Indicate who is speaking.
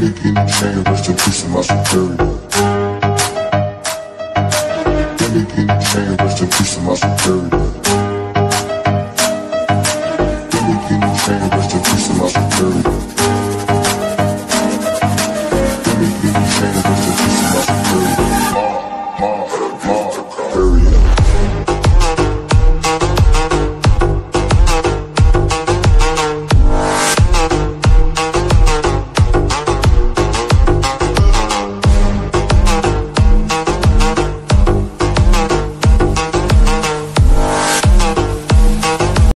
Speaker 1: Panic in the chain, rest in peace to my superior. Panic in the chain, rest in peace to my superior.